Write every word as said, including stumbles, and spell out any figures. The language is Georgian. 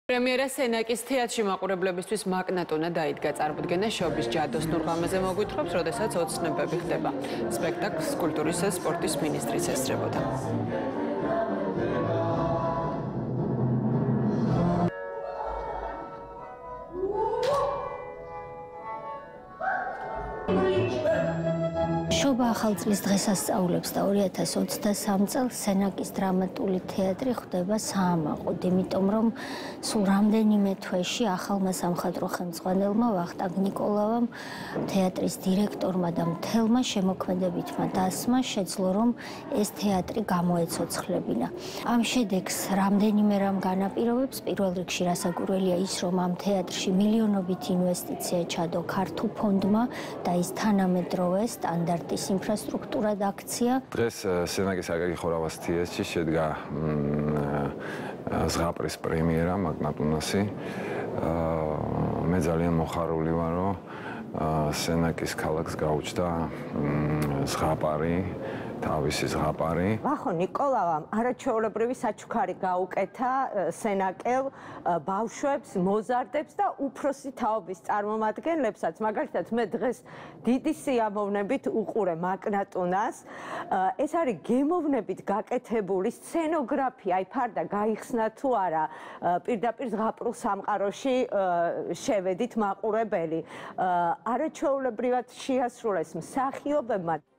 პრემიერა სენაკის თეატრში მაყურებლებისთვის მაგნატონა დაიდგა. წარმოდგენა შობის ჯადოს ნურღამეზე მოგვითხრობს, როდესაც ოცნებები ხდება. სპექტაკლს კულტურის და სპორტის მინისტრიც ესწრებოდა. შობა ახალწლის დღესასწაულებს და ორი ათას ოცდასამ წელს სენაკის დრამატული თეატრი ხვდება საამაყოდ, იმიტომ რომ სულ რამდენიმე თვეში ახალმა სამხატვრო ხელმძღვანელმა ვახტანგ ნიკოლავამ, თეატრის დირექტორმა და მთელმა შემოქმედებითმა დასმა შეძლო, რომ ეს თეატრი გამოეცოცხლებინა. ამ შედეგს რამდენიმე რამ განაპირობებს, პირველ რიგში რასაკვირველია ის, რომ ამ თეატრში მილიონობით ინვესტიცია ჩადო ქართულ ფონდმა და ის თანამედროვე სტანდარტ ის ინფრასტრუქტურა და აქცია. დღეს სენაკის აკაკი ხორავას თეატრში შედგა ზღაპრის პრემიერა მაგნატონასი. მე ძალიან მოხარული ვარ, რომ სენაკის ქალაქს გაუჩნდა ზღაპარი, თავისი ზღაპარი. ვახო ნიკოლავამ არაჩვეულებრივი საჩუქარი გაუკეთა სენაკელ ბავშვებს, მოზარდებს და უფროსი თაობის წარმომადგენლებსაც. მაგალითად, მე დღეს დიდი სიამოვნებით უყურე მაგნატონას. ეს არის გემოვნებით გაკეთებული სცენოგრაფია, აი ფარდა გაიხსნა თუ არა, პირდაპირ ზღაპრულ სამყაროში შევედით მაყურებელი. არაჩვეულებრივად შეასრულეს მსახიობებმა.